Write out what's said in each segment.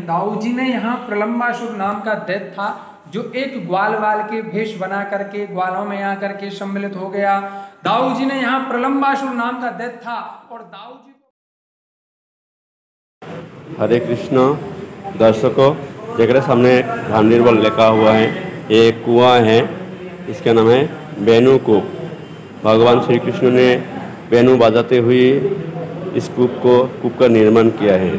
हैं, दाऊ जी ने यहाँ प्रलंबासुर नाम का दैत्य था जो एक ग्वाल वाल के भेष बना करके ग्वालों में आकर के सम्मिलित हो गया। दाऊ जी ने यहाँ प्रलंबासुर नाम का दैत्य था और दाऊ जी हरे कृष्ण। दर्शकों, जगह सामने धामनीर बल लिखा हुआ है, ये कुआं है, इसका नाम है वेणु कूप। भगवान श्री कृष्ण ने वेणु बजाते हुए इस कूप का निर्माण किया है।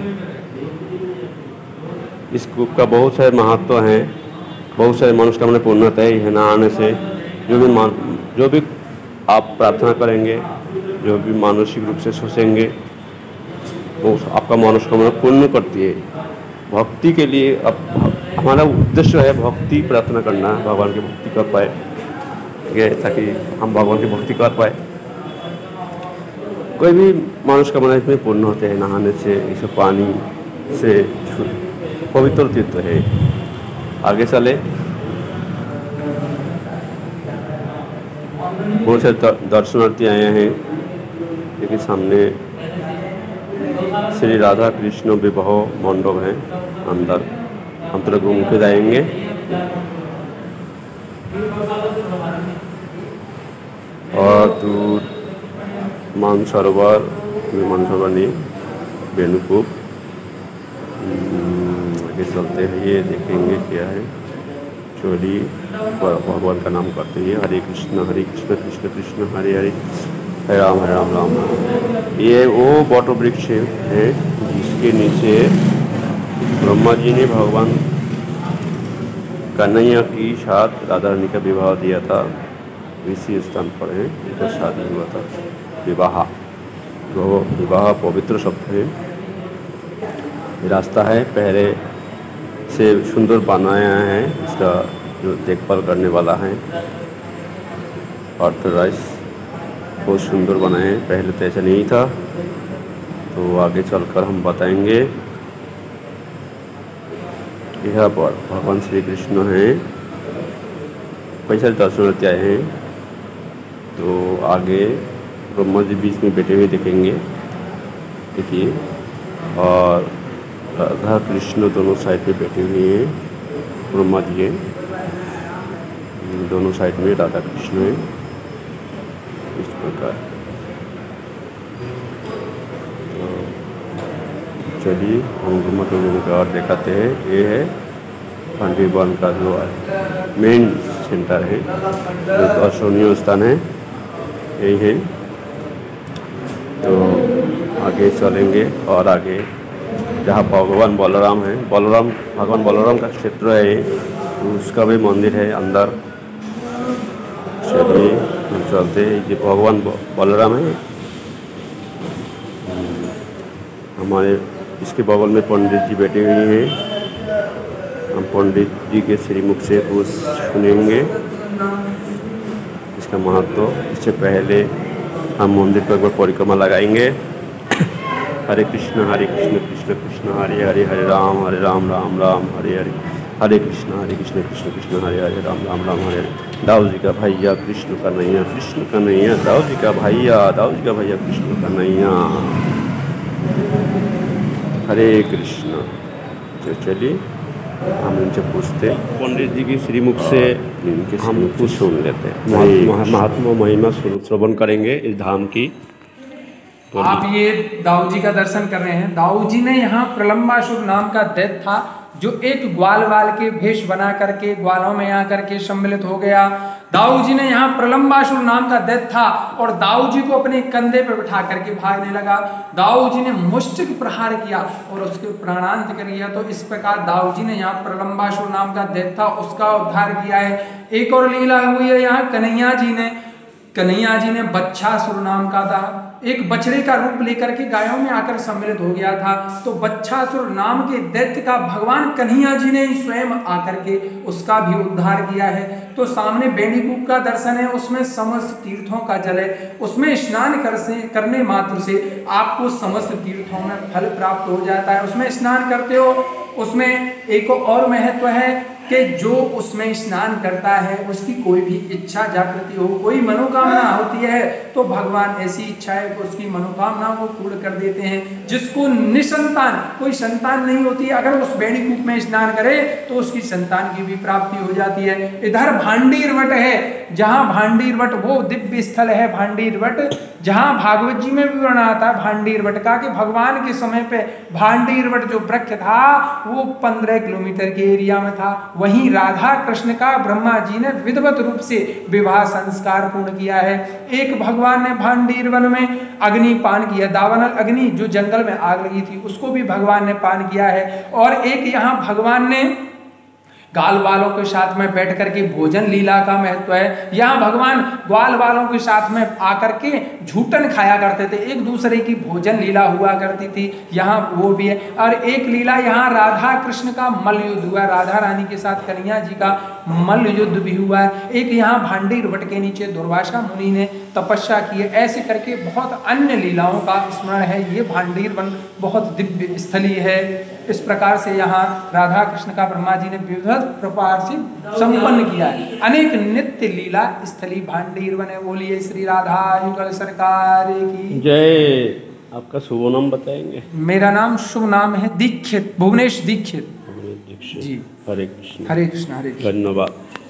इस कूप का बहुत सारे महत्व हैं, बहुत सारे मनोकामना पूर्ण होता है यह नहाने से। जो भी आप प्रार्थना करेंगे, जो भी मानसिक रूप से सोचेंगे, वो आपका मनोकामना पूर्ण करती है। भक्ति के लिए अब हमारा उद्देश्य है भक्ति प्रार्थना करना, भगवान की भक्ति कर पाए, ताकि हम भगवान की भक्ति कर पाए। कोई भी मनोकामना इसमें पूर्ण होते हैं नहाने से। इस पानी से पवित्र तीर्थ है। आगे चले, बहुत से दर्शनार्थी आए हैं। लेकिन सामने श्री राधा कृष्ण विवाह मंडप है, अंदर हम थोड़ा घूम के जाएंगे। और दूर मानसरोवर नहीं, वेणुकूप। आगे चलते हैं, ये देखेंगे क्या है। चोरी भगवान का नाम करते हैं, हरे कृष्ण कृष्ण कृष्ण हरे हरे, हरे राम राम। ये वो वट वृक्ष है जिसके नीचे ब्रह्मा जी ने भगवान कन्हैया की साथ राधा रानी का विवाह दिया था। इसी स्थान पर है, इनका शादी हुआ था। विवाह पवित्र शब्द है। ये रास्ता है, पहले से सुंदर बनाया है। इसका जो देखभाल करने वाला है ऑर्थराइज, बहुत सुंदर बनाए हैं। पहले तो ऐसा नहीं था, तो आगे चलकर हम बताएंगे। यहाँ पर भगवान श्री कृष्ण हैं, कई सारे दर्शनार्थी आए हैं। तो आगे ब्रह्मा जी बीच में बैठे हुए देखेंगे, देखिए। और राधा कृष्ण दोनों साइड पे बैठे हुए हैं। ब्रह्मा जी हैं, दोनों साइड में राधा कृष्ण हैं, इस प्रकार। तो चलिए हम घूम के और दिखाते हैं। ये है पंडीवन का जो मेन सेंटर है, जो दर्शनीय स्थान है, यही है। तो आगे चलेंगे और आगे जहाँ भगवान बलराम है, भगवान बलराम का क्षेत्र है, तो उसका भी मंदिर है अंदर। चलिए हम चलते हैं। ये भगवान बलराम है। हमारे इसके बगल में पंडित जी बैठे हुए हैं। हम पंडित जी के श्रीमुख से कुछ सुनेंगे इसका महत्व। इससे पहले हम मंदिर पर एक बार परिक्रमा लगाएंगे। हरे कृष्ण कृष्ण कृष्ण हरे हरे, हरे राम राम राम हरे हरे, हरे कृष्ण कृष्ण कृष्ण हरे हरे, राम राम हरे हरे। दाऊ जी का भैया कृष्ण कन्हैया, दाऊ जी का भैया कृष्ण कन्हैया, हरे कृष्ण। तो चलिए हम इनसे पूछते, पंडित जी की श्रीमुख से इनके हम कुछ सुन लेते हैं। महात्मा महिमा श्रवण करेंगे इस धाम की। आप ये दाऊ जी का दर्शन कर रहे हैं। दाऊ जी ने यहाँ प्रलंबासुर नाम का दैत्य था जो एक ग्वाल वाल के भेष बना करके ग्वालों में आकर के सम्मिलित हो गया। दाऊ जी ने यहाँ प्रलंबासुर नाम का दैत्य था और दाऊ जी को अपने कंधे पर बिठा करके भागने लगा। दाऊ जी ने मुष्टिक प्रहार किया और उसके प्राणांत कर दिया। तो इस प्रकार दाऊ जी ने यहाँ प्रलंबासुर नाम का दैत्य था, उसका उद्धार किया है। एक और लीला हुई है यहाँ कन्हैया जी ने बच्छासुर नाम का था, एक बछड़े का रूप लेकर के गायों में आकर सम्मिलित हो गया था। तो बच्छासुर नाम के दैत्य का भगवान कन्हैया जी ने स्वयं आकर के उसका भी उद्धार किया है। तो सामने वेणुकूप का दर्शन है, उसमें समस्त तीर्थों का जल है। उसमें स्नान करने मात्र से आपको समस्त तीर्थों में फल प्राप्त हो जाता है। उसमें स्नान करते हो, उसमें एक और महत्व है। कि जो उसमें स्नान करता है उसकी कोई भी इच्छा जागृति हो, कोई मनोकामना होती है तो भगवान ऐसी इच्छा है कि उसकी मनोकामना को पूर्ण कर देते हैं। जिसको निसंतान, कोई संतान नहीं होती, अगर उस बेणीकूप में स्नान करे तो उसकी संतान की भी प्राप्ति हो जाती है। इधर भांडीर वट है, जहां भांडीर वट वो दिव्य स्थल है भांडीर वट, जहां भागवत जी में भी वर्णन आता है भांडीर वट का कि भगवान के समय पे भांडीर वट जो वृक्ष था वो 15 किलोमीटर के एरिया में था। वहीं राधा कृष्ण का ब्रह्मा जी ने विधिवत रूप से विवाह संस्कार पूर्ण किया है। एक भगवान ने भांडीर वन में अग्नि पान किया, दावानल अग्नि जो जंगल में आग लगी थी उसको भी भगवान ने पान किया है। और एक यहाँ भगवान ने ग्वाल वालों के साथ में बैठ करके भोजन लीला का महत्व है। यहाँ भगवान ग्वाल वालों के साथ में आकर के झूठन खाया करते थे, एक दूसरे की भोजन लीला हुआ करती थी, यहाँ वो भी है। और एक लीला यहाँ राधा कृष्ण का मल्ल युद्ध हुआ, राधा रानी के साथ कन्हैया जी का मल्ल युद्ध भी हुआ है। एक यहाँ भांडीर वट के नीचे दुर्वासा मुनि ने तपस्या की है। ऐसे करके बहुत अन्य लीलाओं का स्मरण है। ये भांडीर वन बहुत दिव्य स्थली है। इस प्रकार से यहाँ राधा कृष्ण का ब्रह्मा जी ने विविध प्रकार से संपन्न किया है। अनेक नित्य लीला स्थली भांडीर वन है। बोलिए श्री राधा युगल सरकार की जय। आपका शुभ नाम बताएंगे? मेरा नाम शुभ नाम है दीक्षित, भुवनेश दीक्षित दीक्षित जी। हरे कृष्ण हरे कृष्ण हरे कृष्ण। धन्यवाद।